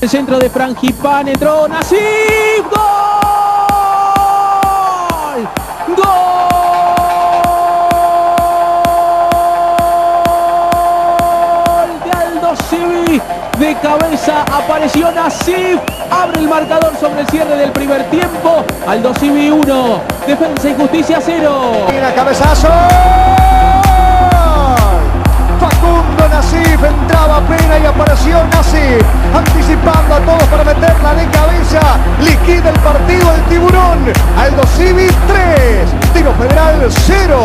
El centro de Frangipane, entró Nassif, ¡gol! ¡Gol! De Aldo Civi, de cabeza apareció Nassif, abre el marcador sobre el cierre del primer tiempo. Aldo Civi 1, Defensa y Justicia 0. Mira, cabezazo. Facundo Nassif, entraba Pena y apareció Nassif, anticipando a todos para meterla de cabeza. Liquida el partido el Tiburón. Aldo Civi 3, Tiro Federal 0.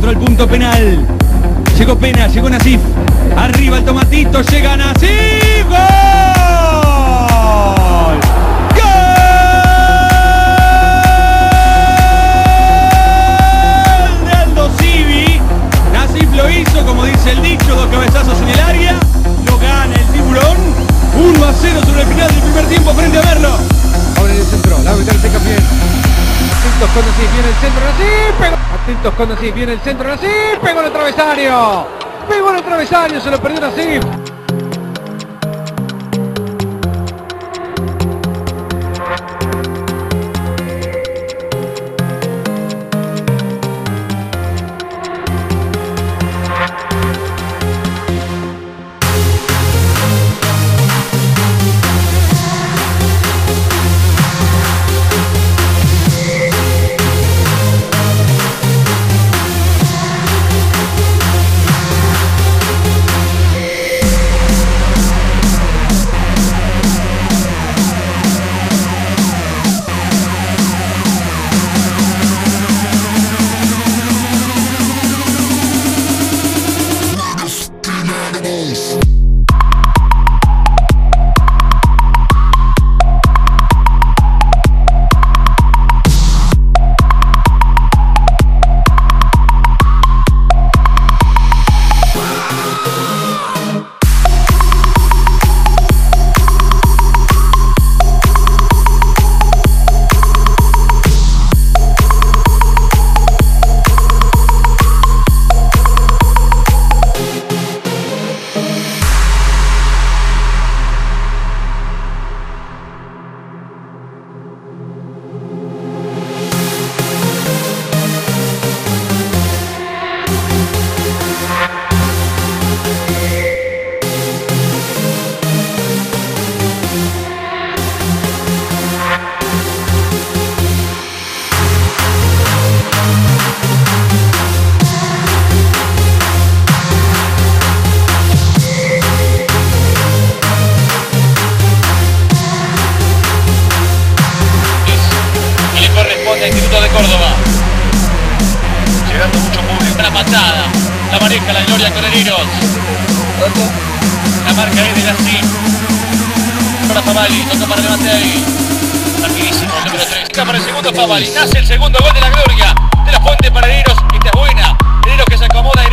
dentro del punto penal. Llegó Pena, llegó Nassif. Arriba el tomatito, llega Nassif. ¡Gol! ¡Gol! De Aldo Civi. Nassif lo hizo, como dice el dicho, 2 cabezazos en el área. Lo gana el Tiburón. 1-0 sobre el final del primer tiempo frente a Merlo. Ahora en el centro, la mitad se cambia. Atentos con Nassif, viene el centro, Nassif, pegó. Atentos con Nassif, viene el centro, Nassif, pegó en el travesaño. Pegó en el travesaño, se lo perdió Nassif. Instituto de Córdoba. Llegando mucho público. La patada. La maneja la Gloria Correriros. La marca es de la CIM. Para Favali. Toca para Levante ahí. Tranquilísimo. El número 3. Toca para el segundo Favali. Nace el segundo gol de la Gloria. De la Fuente para Hereros. Esta es buena. Hereros que se acomoda.